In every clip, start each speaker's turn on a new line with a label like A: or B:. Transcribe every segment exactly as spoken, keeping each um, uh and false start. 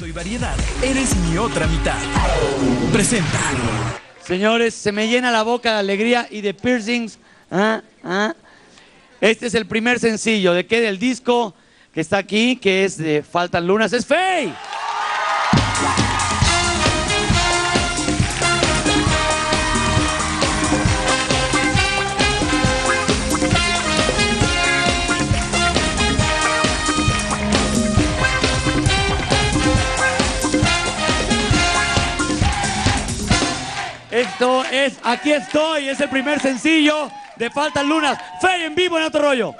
A: Y variedad, eres mi otra mitad. Presenta.
B: Señores, se me llena la boca de alegría y de piercings. ¿Ah? ¿Ah? Este es el primer sencillo de qué del disco que está aquí, que es de Faltan Lunas. ¡Es Faye! Esto es Aquí Estoy, es el primer sencillo de Faltan Lunas. Faye en vivo en Otro Rollo.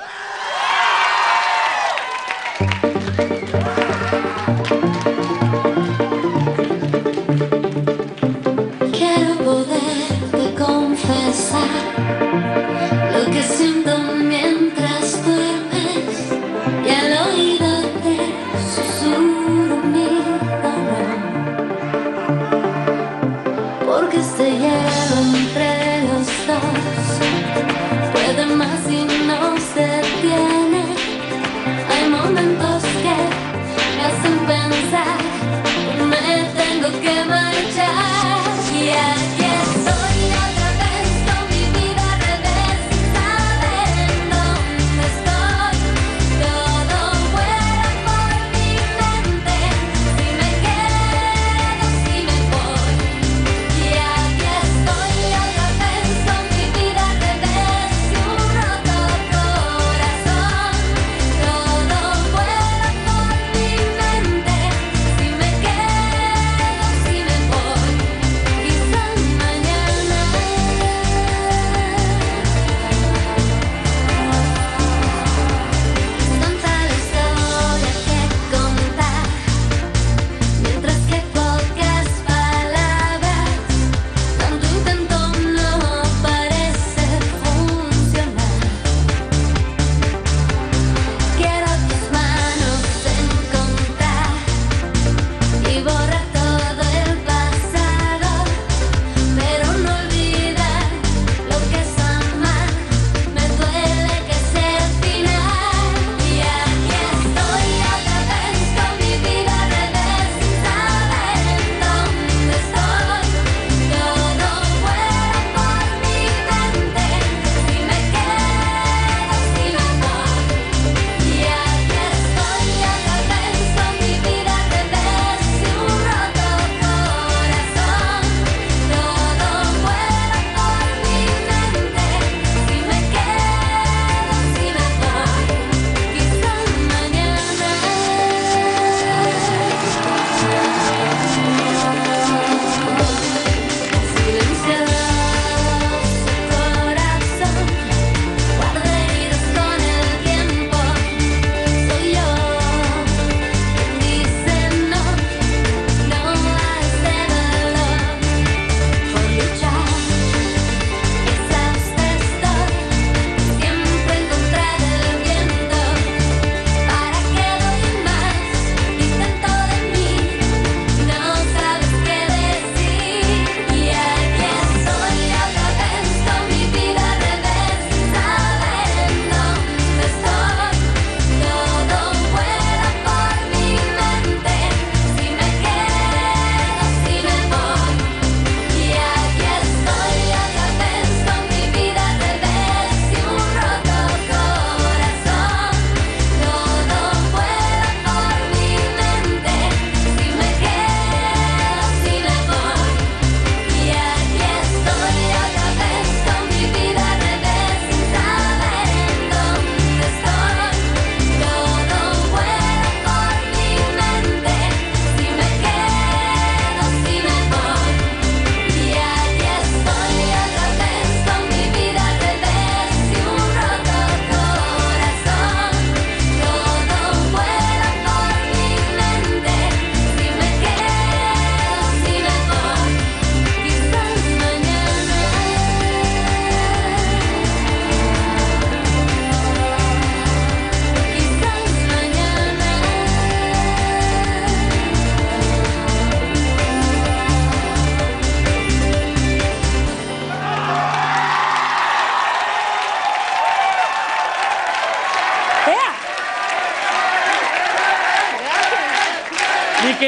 C: Quiero poderte confesar lo que siento mientras duermes y al oído te susurro mi dolor, porque este hielo entre los dos puede más y no se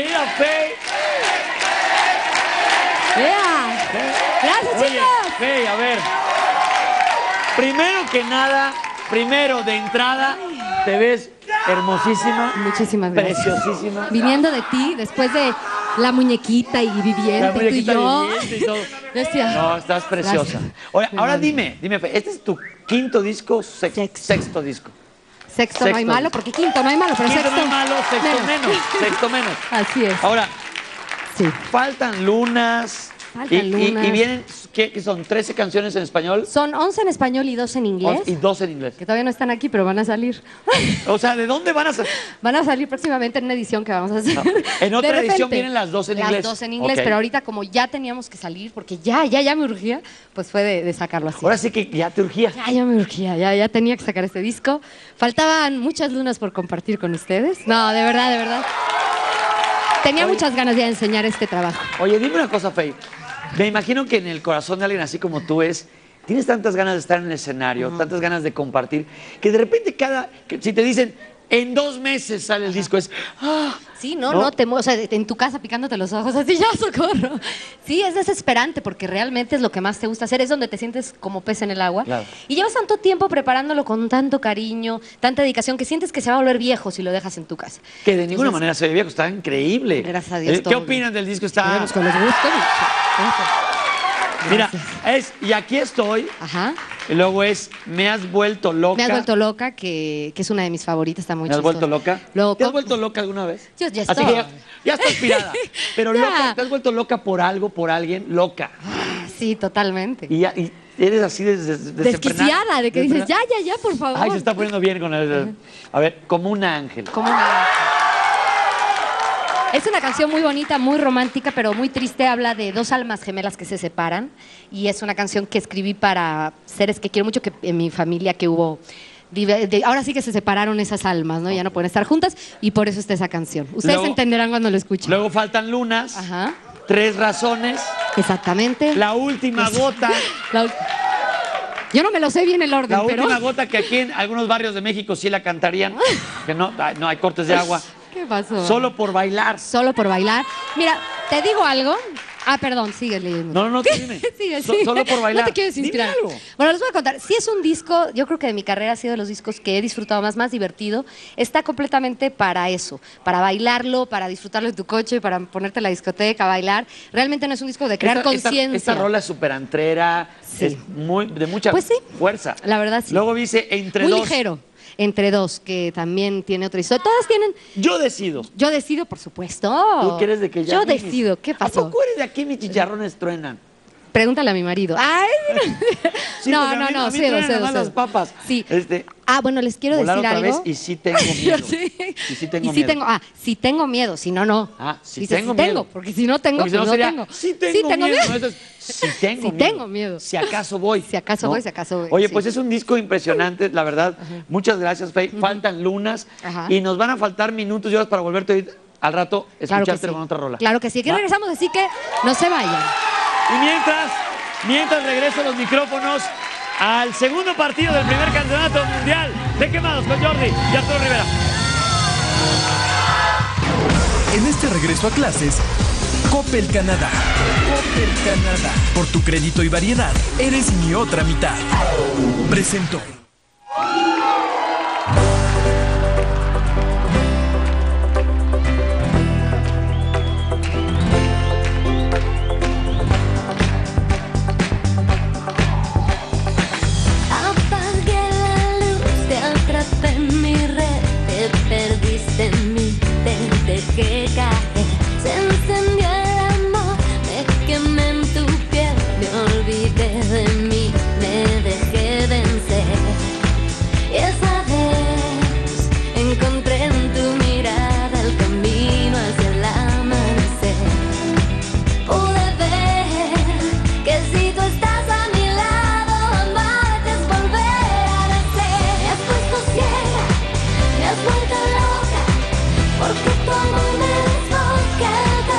B: querida Fey.
D: ¡Ea! ¡Gracias,
B: Oye,
D: chicos!
B: Fey, a ver. Primero que nada, primero de entrada, te ves hermosísima.
D: Muchísimas gracias.
B: Preciosísima.
D: Viniendo de ti, después de la muñequita y viviente,
B: La
D: tú y
B: muñequita
D: yo.
B: viviente y todo.
D: Decía,
B: No, estás preciosa.
D: gracias.
B: Oye,
D: Muy
B: ahora
D: amable.
B: dime, dime, Fey, ¿este es tu quinto disco o sex-
D: Sexto.
B: sexto disco?
D: Sexto, no hay
B: Sexto.
D: malo, porque quinto no hay malo, pero
B: Quinto
D: sexto.
B: no es malo, sexto menos. Sexto menos.
D: Así es.
B: Ahora,
D: Sí.
B: faltan lunas.
D: Faltan
B: y, y-
D: lunas.
B: y vienen, ¿qué, qué son? ¿trece canciones en español?
D: Son once en español y dos en inglés.
B: Y dos en inglés.
D: Que todavía no están aquí, pero van a salir.
B: O sea, ¿de dónde van a salir?
D: Van a salir próximamente en una edición que vamos a hacer.
B: No, en otra
D: De repente,
B: edición vienen las dos en inglés.
D: Las dos en inglés,
B: Ok.
D: pero ahorita como ya teníamos que salir, porque ya, ya, ya me urgía, pues fue de, de sacarlo así.
B: Ahora sí que ya te urgía.
D: Ya, ya me urgía, ya, ya tenía que sacar este disco. Faltaban muchas lunas por compartir con ustedes. No, de verdad, de verdad. Tenía
B: Oye.
D: muchas ganas ya de enseñar este trabajo.
B: Oye, dime una cosa, Fey. Me imagino que en el corazón de alguien así como tú es, tienes tantas ganas de estar en el escenario, tantas ganas de compartir, que de repente cada, que si te dicen, en dos meses sale el disco, es, ah,
D: Sí, no,
B: ¿no?
D: no, te, mu- o sea, en tu casa picándote los ojos, así ya, socorro. Sí, es desesperante porque realmente es lo que más te gusta hacer, es donde te sientes como pez en el agua.
B: Claro.
D: Y llevas tanto tiempo preparándolo con tanto cariño, tanta dedicación, que sientes que se va a volver viejo si lo dejas en tu casa.
B: que de ninguna
D: Entonces,
B: manera se ve viejo, está increíble.
D: Gracias a Dios,
B: Eh, ¿Qué
D: todo
B: opinan del disco?
D: Esperemos
B: Está,
D: que les guste mucho. Gracias.
B: mira,
D: Gracias.
B: es, y aquí estoy,
D: Ajá.
B: y luego es, me has vuelto loca.
D: Me has vuelto loca, que, que es una de mis favoritas, está muy
B: ¿Me has
D: chistosa.
B: vuelto loca?
D: Luego,
B: ¿Te has
D: con-
B: vuelto loca alguna vez?
D: Yo ya
B: Así
D: estoy.
B: que ya, ya estás inspirada. Pero
D: Ya.
B: loca, ¿te has vuelto loca por algo, por alguien? Loca.
D: Sí, totalmente.
B: Y, ya, y eres así de, de, de
D: Desquiciada, de que dices, ya, ya, ya, por favor.
B: Ay, se está poniendo bien con el... A ver, como un ángel.
D: Como una- Es una canción muy bonita, muy romántica, pero muy triste. Habla de dos almas gemelas que se separan. Y es una canción que escribí para seres que quiero mucho, que en mi familia que hubo... dive- de- ahora sí que se separaron esas almas, ¿no? Ya no pueden estar juntas y por eso está esa canción. Ustedes
B: Luego-
D: entenderán cuando lo escuchen.
B: Luego faltan lunas,
D: Ajá,
B: tres razones,
D: exactamente.
B: la última gota,
D: La ul- Yo no me lo sé bien el orden,
B: la
D: pero...
B: última gota que aquí en algunos barrios de México sí la cantarían, que no, ay, no hay cortes de agua,
D: ¿Qué pasó?
B: solo por bailar.
D: Solo por bailar. Mira, te digo algo. Ah, perdón, sigue leyendo.
B: No, no, no, tú dime.
D: Sigue,
B: So-
D: sigue.
B: solo por bailar.
D: No te quieres
B: Dime
D: inspirar.
B: algo.
D: Bueno, les voy a contar. Sí es un disco, yo creo que de mi carrera ha sido de los discos que he disfrutado más, más divertido. Está completamente para eso, para bailarlo, para disfrutarlo en tu coche, para ponerte en la discoteca, bailar. Realmente no es un disco de crear
B: Esta- esta-
D: conciencia.
B: Esta, rola es súper antrera,
D: Sí.
B: es muy, de mucha
D: Pues sí.
B: fuerza.
D: La verdad, sí.
B: Luego dice entre
D: Muy
B: dos.
D: ligero. Entre dos, que también tiene otra historia. Todas tienen...
B: Yo decido.
D: Yo decido, por supuesto.
B: Tú que eres de que ya.
D: Yo decido. ¿Qué
B: ¿A
D: pasó?
B: poco eres de aquí mis chicharrones truenan?
D: Pregúntale a mi marido. Ay,
B: Sí,
D: no,
B: porque a
D: no,
B: mí-
D: no,
B: a mí
D: cedo,
B: truenan
D: cedo,
B: nomás
D: cedo.
B: las papas.
D: Sí.
B: Este,
D: Ah, bueno, les quiero
B: volar
D: decir
B: otra
D: algo.
B: vez y sí tengo miedo.
D: Sí.
B: Y sí tengo
D: Y sí
B: miedo.
D: tengo, ah, sí tengo miedo, si no, no.
B: Ah, sí
D: Dices,
B: tengo
D: sí tengo,
B: miedo.
D: porque si no tengo,
B: Porque si
D: pues
B: no
D: no
B: sería,
D: tengo.
B: sí tengo, miedo. ¿no? Eso es, sí tengo
D: Sí
B: miedo.
D: tengo miedo.
B: Si acaso voy.
D: Si acaso voy, si acaso voy,
B: Oye,
D: sí.
B: pues es un disco impresionante, la verdad. Muchas gracias, Fey. Faltan lunas
D: Ajá.
B: y nos van a faltar minutos y horas para volverte a oír al rato,
D: Claro que
B: escucharte
D: sí.
B: con otra rola.
D: Claro que sí. Aquí
B: Va.
D: regresamos, así que no se vayan.
B: Y mientras, mientras regreso los micrófonos al segundo partido del primer campeonato mundial de quemados con Jordi y Arturo Rivera.
A: En este regreso a clases, Coppel Canadá. Coppel Canadá. Por tu crédito y variedad, eres mi otra mitad. Presentó.
C: Apagué la luz, te atrapé en mi red, te perdiste en mí, te dejé caer. Se encendió el amor, me quemé en tu piel, me olvidé de mí, me dejé vencer. Y esa vez encontré en tu mirada el camino hacia el amanecer. Pude ver que si tú estás a mi lado, amarte es volver a nacer. Me has puesto ciega, me has vuelto loca, porque tu amor me desboca el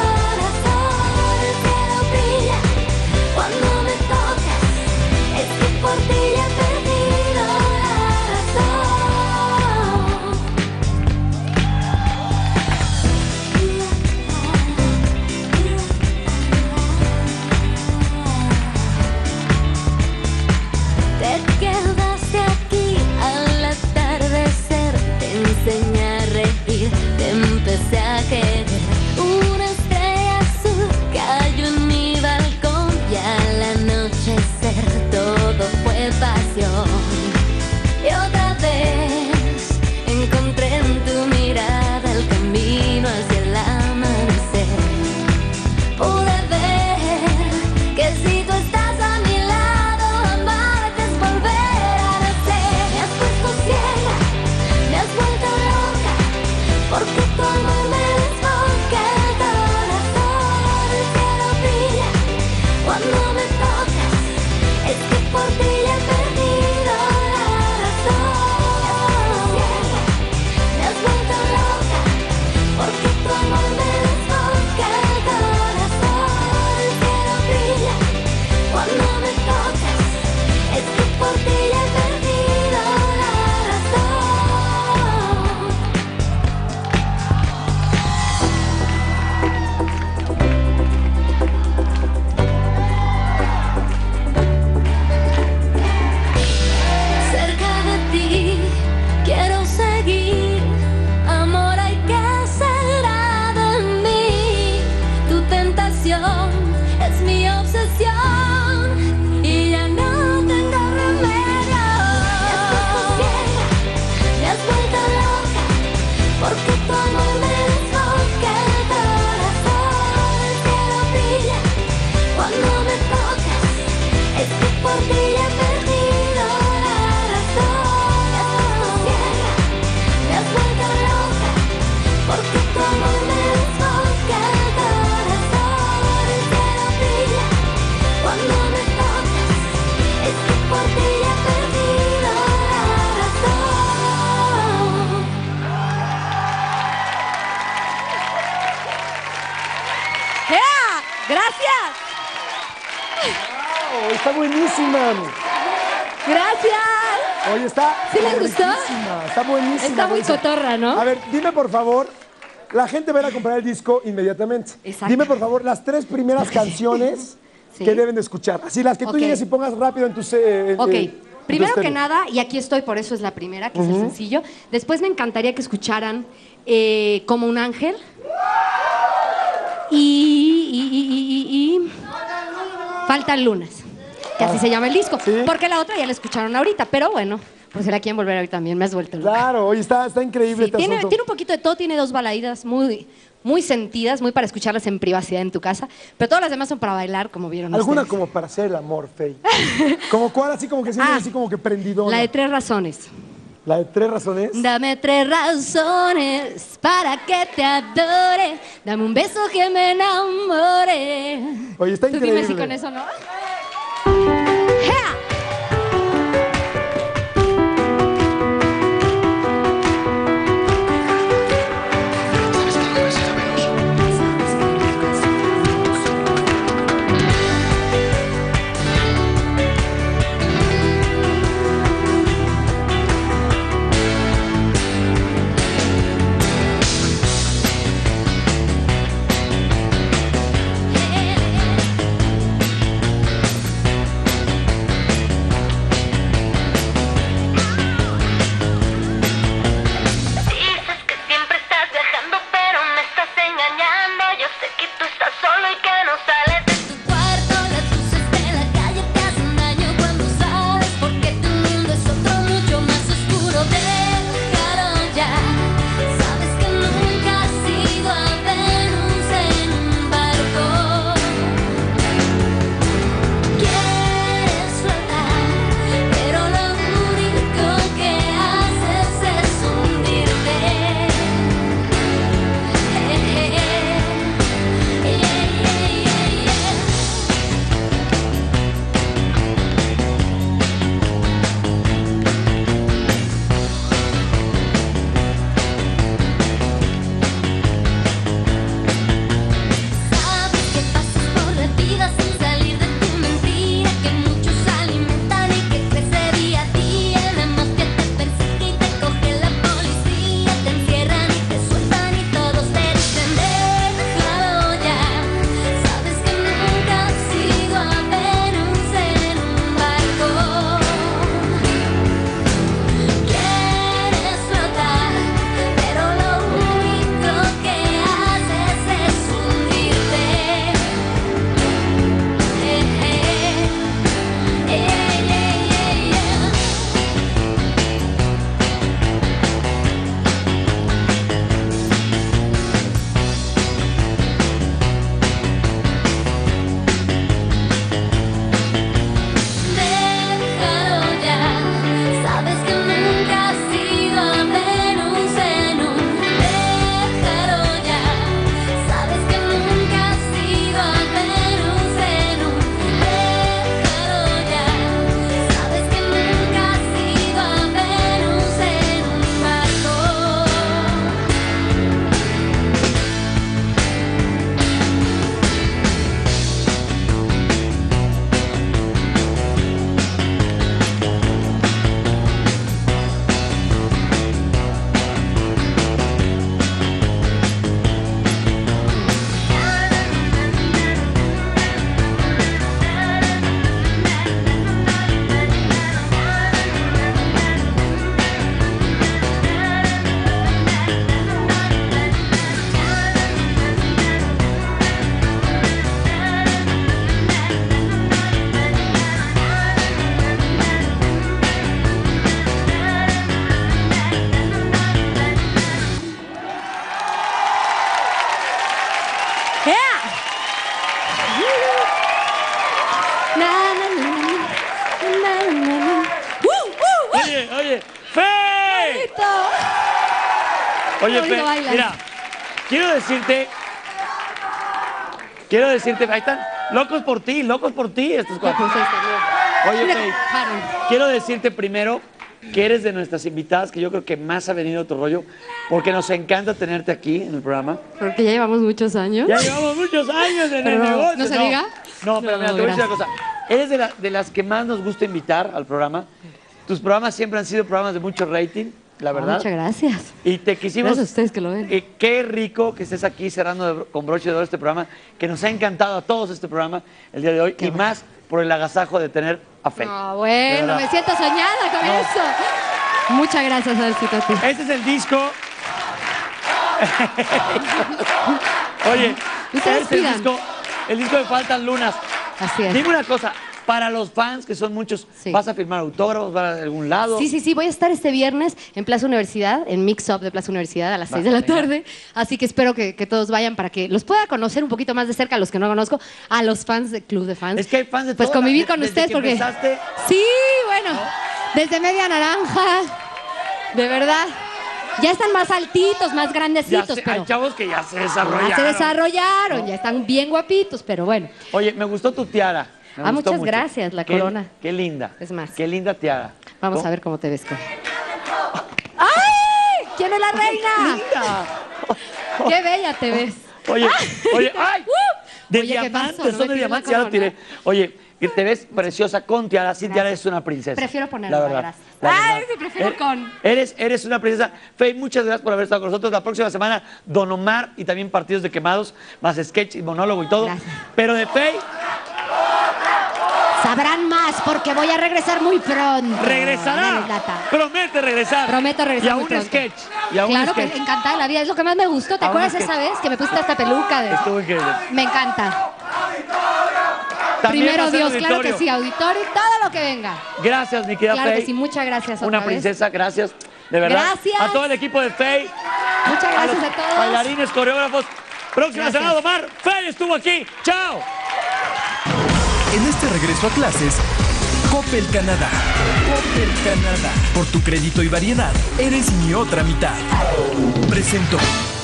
D: Gracias.
E: Wow, está buenísima.
D: Gracias.
E: Oye, está
D: ¿Sí les gustó?
E: riquísima, está buenísima.
D: Está muy
E: Marisa.
D: cotorra, ¿no?
E: A ver, dime por favor, la gente va a ir a comprar el disco inmediatamente.
D: Exacto.
E: Dime por favor las tres primeras canciones
D: Sí.
E: que deben de escuchar. Así las que tú
D: Ok.
E: llegues y pongas rápido en tu... eh,
D: Ok,
E: eh, en tu
D: primero que
E: estéreo.
D: nada, y aquí estoy, por eso es la primera, que es el sencillo. Después me encantaría que escucharan eh, Como un ángel. Y, y, y, y, y, y Faltan lunas, que así se llama el disco.
E: ¿Sí?
D: Porque la otra ya la escucharon ahorita, pero bueno, pues se la quieren volver a oír también, me has vuelto loca.
E: Claro, oye, está, está increíble
D: Sí,
E: este
D: tiene,
E: asunto.
D: tiene un poquito de todo, tiene dos baladitas muy, muy sentidas, muy para escucharlas en privacidad en tu casa, pero todas las demás son para bailar, como vieron
E: Alguna
D: ustedes.
E: como para hacer el amor, Fey. ¿Como cuál? Así como que sientes
D: Ah,
E: así como que prendidona.
D: La de tres razones.
E: ¿La de tres razones?
D: Dame tres razones para que te adore. Dame un beso que me enamore.
E: Oye, está
D: Tú
E: increíble.
D: dime si con eso no. ¡Ja!
C: Dices que siempre estás viajando, pero me estás engañando. Yo sé que tú estás solo y que no sales de tu cuarto. Las luces de la calle te hacen daño cuando sales, porque tu mundo es otro mucho más oscuro. Déjalo ya. Sabes que nunca has ido a Venus en un barco. Quieres flotar, pero lo único que haces es hundirte. Eh, eh, eh, eh, eh, eh. Sabes que pasas por la vida sin salir de tu mentira, que muchos alimentan y que crece día a día. La mafia te persigue y te coge la policía, te encierran y te sueltan y todos te dicen déjalo ya. Sabes que nunca has ido a Venus en un barco. Quieres flotar, pero lo único que haces es hundirte. Eh, eh, eh, eh, eh, eh. Déjalo ya, sabes que nunca has ido a Venus en un. Déjalo ya, sabes que nunca has ido a Venus en un. Déjalo ya, sabes que nunca has ido a Venus en un barco.
D: ¡Ea! Na, na, na, na, na, na, na. ¡Uh, uh, uh!
B: Oye, oye, Fey.
D: Bonito.
B: Oye,
D: Qué bonito
B: Fey,
D: bailas.
B: mira, quiero decirte, quiero decirte, ahí están, locos por ti, locos por ti estos
D: Ya,
B: cuatro.
D: pues, ahí está, mira.
B: Oye,
D: Mira,
B: Fey,
D: Harold.
B: quiero decirte primero que eres de nuestras invitadas que yo creo que más ha venido a tu rollo, porque nos encanta tenerte aquí en el programa.
D: Porque ya llevamos muchos años.
B: Ya llevamos muchos años en
D: Pero
B: el
D: no,
B: negocio.
D: ¿no se diga?
B: No, pero
D: No,
B: mira, te voy a decir una
D: gracias.
B: cosa. Eres de, la- de las que más nos gusta invitar al programa. Tus programas siempre han sido programas de mucho rating, la
D: Ah,
B: verdad.
D: muchas gracias.
B: Y te quisimos...
D: Gracias a ustedes que lo ven.
B: Eh, qué rico que estés aquí cerrando de- con broche de oro este programa, que nos ha encantado a todos este programa el día de hoy, y más por el agasajo de tener a Faye.
D: No,
B: De
D: bueno,
B: verdad.
D: me siento soñada con
B: No.
D: eso. Muchas gracias, Alcito, a ti.
B: Este es el disco. Oye,
D: Ustedes
B: este es el
D: pidan.
B: disco, el disco de Faltan Lunas.
D: Así es.
B: Dime una cosa, para los fans, que son muchos,
D: Sí.
B: ¿vas a firmar autógrafos? ¿Vas a algún lado?
D: Sí, sí, sí, voy a estar este viernes en Plaza Universidad, en Mix Up de Plaza Universidad a las seis de la
B: venga.
D: tarde. Así que espero que, que todos vayan para que los pueda conocer un poquito más de cerca, a los que no conozco, a los fans del Club de Fans.
B: Es que hay fans de
D: Pues
B: toda la-
D: convivir con
B: desde
D: ustedes
B: que
D: porque...
B: empezaste.
D: Sí, bueno, desde Media Naranja, de verdad. Ya están más altitos, más
B: Ya
D: grandecitos,
B: sé,
D: pero
B: hay chavos que ya se
D: ya
B: desarrollaron.
D: se desarrollaron, ya están bien guapitos, pero bueno.
B: Oye, me gustó tu tiara. me
D: Ah,
B: gustó
D: muchas
B: mucho.
D: gracias, la
B: Qué-
D: corona.
B: Qué linda.
D: Es más.
B: Qué linda tiara.
D: Vamos
B: ¿Cómo?
D: a ver cómo te ves con... ¡Ay! ¿Quién es la reina?
B: Linda.
D: ¡Qué bella te ves!
B: Oye, oye, ¡ay! De
D: Oye, ¿qué
B: diamantes,
D: pasó? No me
B: son de
D: tires la
B: diamantes, ya lo
D: corona.
B: tiré. Oye, que te ves preciosa con tiara. Sin tiara eres una princesa.
D: Prefiero ponerla,
B: la verdad.
D: gracias.
B: la
D: Ay,
B: verdad.
D: sí, prefiero
B: Eres-
D: con.
B: Eres, eres una princesa. Faye, muchas gracias por haber estado con nosotros. La próxima semana, Don Omar y también partidos de quemados, más sketch y monólogo y todo.
D: Gracias.
B: Pero de Faye,
D: Sabrán más porque voy a regresar muy pronto.
B: regresará.
D: No les lata.
B: Promete regresar.
D: Prometo regresar
B: Y a
D: muy
B: un
D: pronto.
B: sketch. Y a un
D: Claro
B: sketch.
D: que encantada de la vida, es lo que más me gustó. ¿Te
B: A un
D: acuerdas
B: sketch.
D: esa vez que me pusiste esta peluca? De...
B: Estuvo increíble.
D: Me encanta.
B: También va
D: Primero
B: a ser
D: Dios, claro
B: auditorio.
D: que sí, auditorio y todo lo que venga.
B: Gracias, mi querida
D: Claro
B: Faye.
D: que sí, muchas gracias otra
B: Una
D: vez.
B: princesa, gracias. De verdad.
D: Gracias.
B: A todo el equipo de Faye.
D: Muchas
B: A
D: gracias
B: los
D: a todos.
B: bailarines, coreógrafos. Próxima
D: Gracias.
B: semana, Omar. Faye estuvo aquí. ¡Chao!
A: En este regreso a clases, Coppel Canadá. Coppel Canadá. Por tu crédito y variedad, eres mi otra mitad. Presento.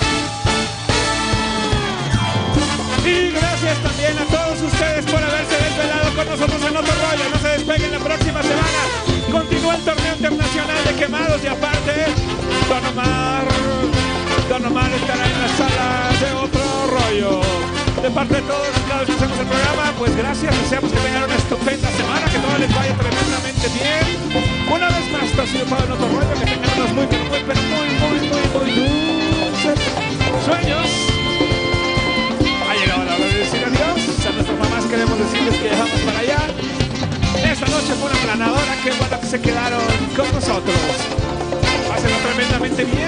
E: Y gracias también a todos ustedes por haberse desvelado con nosotros en otro rollo. No se despeguen la próxima semana. Continúa el torneo internacional de quemados y aparte, Don Omar, Don Omar estará en las salas de otro rollo. De parte de todos los que hacemos el programa, pues gracias. Deseamos que tengan una estupenda semana, que todo les vaya tremendamente bien. Una vez más, esto ha sido todo en otro rollo. Que tengan unos muy, pero muy, pero muy, muy, muy, muy dulces sueños. Ha llegado la hora de decir adiós. A nuestras mamás queremos decirles que dejamos para allá. Esta noche fue una planadora. Qué bueno que se quedaron con nosotros. Pásenlo tremendamente bien.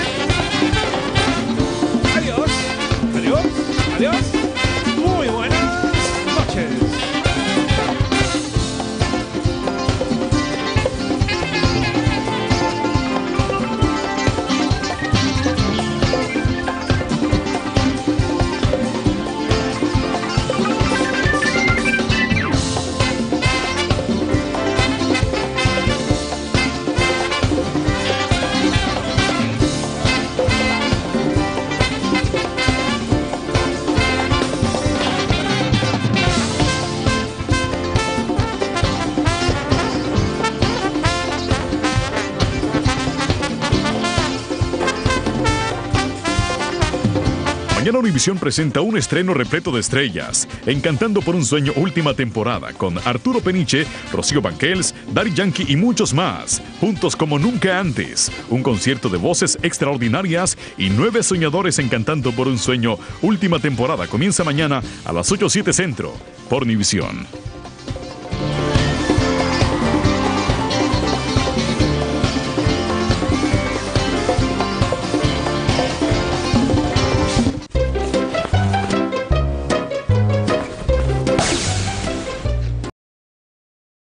E: Adiós. Adiós. Adiós. Muy buenas noches.
F: Mañana Univisión presenta un estreno repleto de estrellas. Encantando por un sueño última temporada con Arturo Peniche, Rocío Banquels, Daddy Yankee y muchos más. Juntos como nunca antes. Un concierto de voces extraordinarias y nueve soñadores encantando por un sueño última temporada. Comienza mañana a las ocho siete Centro por Univisión.